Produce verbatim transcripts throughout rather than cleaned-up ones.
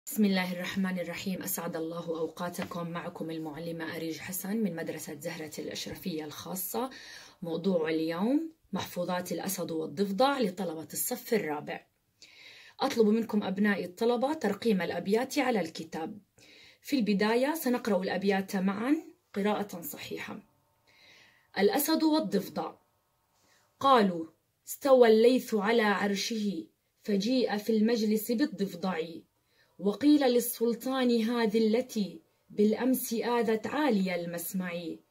بسم الله الرحمن الرحيم. أسعد الله أوقاتكم. معكم المعلمة أريج حسن من مدرسة زهرة الأشرفية الخاصة. موضوع اليوم محفوظات الأسد والضفدع لطلبة الصف الرابع. أطلب منكم أبنائي الطلبة ترقيم الأبيات على الكتاب. في البداية سنقرأ الأبيات معا قراءة صحيحة. الأسد والضفدع. قالوا استوى الليث على عرشه فجيء في المجلس بالضفدع، وقيل للسلطان هذه التي بالأمس آذت عالي المسمع،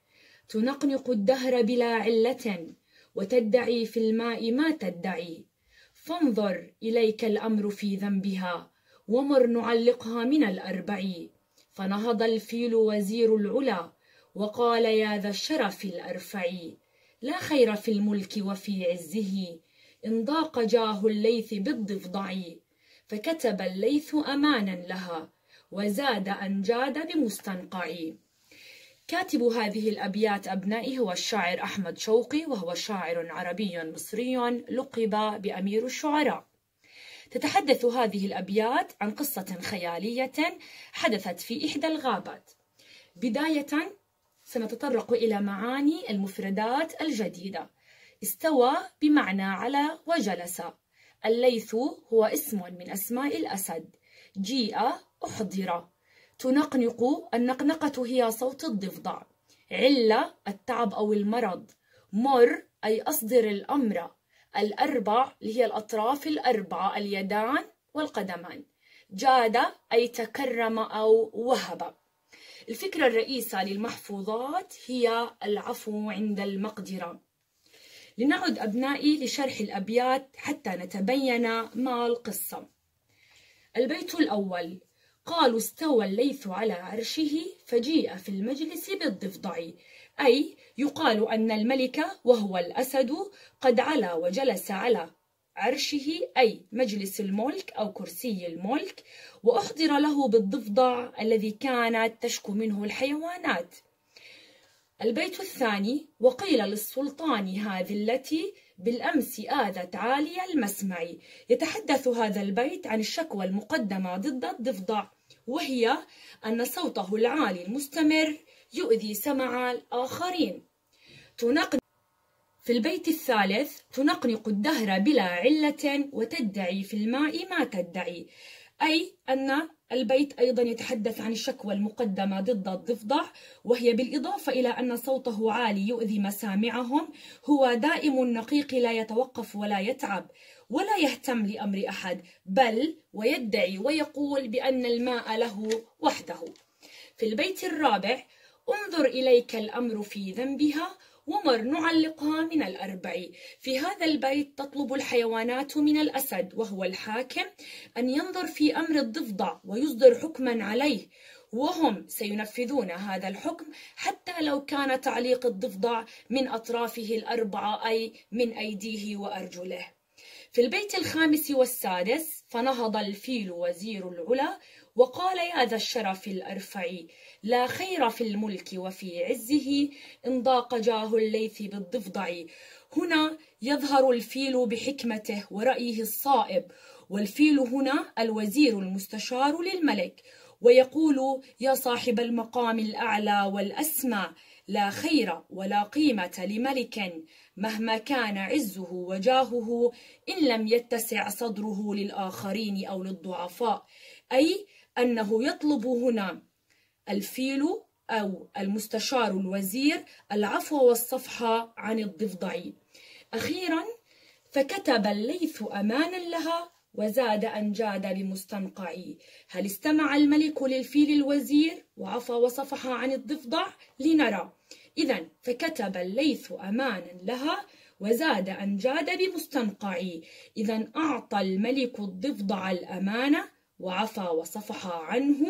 تنقنق الدهر بلا علة وتدعي في الماء ما تدعي، فانظر إليك الأمر في ذنبها ومر نعلقها من الأربع. فنهض الفيل وزير العلا وقال يا ذا الشرف الأرفع، لا خير في الملك وفي عزه إن ضاق جاه الليث بالضفدع، فكتب الليث أمانا لها وزاد أن جاد بمستنقع. كاتب هذه الأبيات أبنائي هو الشاعر أحمد شوقي، وهو شاعر عربي مصري لقب بأمير الشعراء. تتحدث هذه الأبيات عن قصة خيالية حدثت في إحدى الغابات. بداية سنتطرق إلى معاني المفردات الجديدة. استوى بمعنى على وجلس. الليث هو اسم من أسماء الأسد. جيء أحضر. تنقنق، النقنقة هي صوت الضفدع. علة التعب أو المرض. مر أي أصدر الأمر. الأربع اللي هي الأطراف الأربعة، اليدان والقدمان. جاد أي تكرم أو وهب. الفكرة الرئيسة للمحفوظات هي العفو عند المقدرة. لنعد أبنائي لشرح الأبيات حتى نتبين ما القصة. البيت الأول. قالوا استوى الليث على عرشه فجيء في المجلس بالضفدع، أي يقال أن الملك وهو الأسد قد علا وجلس على عرشه أي مجلس الملك أو كرسي الملك، وأحضر له بالضفدع الذي كانت تشكو منه الحيوانات. البيت الثاني. وقيل للسلطان هذه التي بالأمس آذت عالي المسمع. يتحدث هذا البيت عن الشكوى المقدمة ضد الضفدع، وهي أن صوته العالي المستمر يؤذي سمع الآخرين. تنقنق في البيت الثالث. تنقنق الدهر بلا علة وتدعي في الماء ما تدعي، أي أن البيت أيضا يتحدث عن الشكوى المقدمة ضد الضفدع، وهي بالإضافة إلى أن صوته عالي يؤذي مسامعهم. هو دائم النقيق لا يتوقف ولا يتعب ولا يهتم لأمر أحد، بل ويدعي ويقول بأن الماء له وحده. في البيت الرابع. انظر إليك الأمر في ذنبها ومر نعلقها من الأربع. في هذا البيت تطلب الحيوانات من الأسد وهو الحاكم أن ينظر في أمر الضفدع ويصدر حكما عليه، وهم سينفذون هذا الحكم حتى لو كان تعليق الضفدع من أطرافه الأربعة أي من أيديه وأرجله. في البيت الخامس والسادس. فنهض الفيل وزير العلا وقال يا ذا الشرف الأرفع، لا خير في الملك وفي عزه إن ضاق جاه الليث بالضفدع. هنا يظهر الفيل بحكمته ورأيه الصائب، والفيل هنا الوزير المستشار للملك، ويقول يا صاحب المقام الأعلى والأسمى، لا خير ولا قيمة لملك مهما كان عزه وجاهه إن لم يتسع صدره للآخرين أو للضعفاء. أي أنه يطلب هنا الفيل أو المستشار الوزير العفو والصفح عن الضفدع. أخيرا. فكتب الليث أمانا لها وزاد أن جاد بمستنقع. هل استمع الملك للفيل الوزير وعفى وصفح عن الضفدع؟ لنرى. إذن فكتب الليث أمانا لها وزاد أن جاد بمستنقع. إذن أعطى الملك الضفدع الأمانة وعفى وصفح عنه،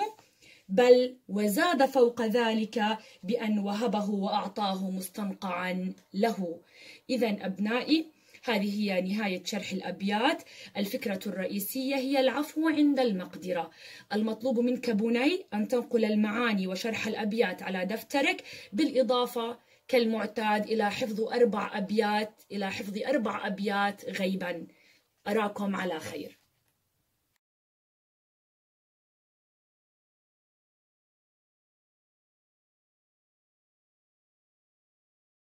بل وزاد فوق ذلك بأن وهبه وأعطاه مستنقعا له. إذن أبنائي هذه هي نهاية شرح الأبيات. الفكرة الرئيسية هي العفو عند المقدرة. المطلوب منك بني أن تنقل المعاني وشرح الأبيات على دفترك، بالإضافة كالمعتاد إلى حفظ أربع أبيات إلى حفظ أربع أبيات غيبا. أراكم على خير.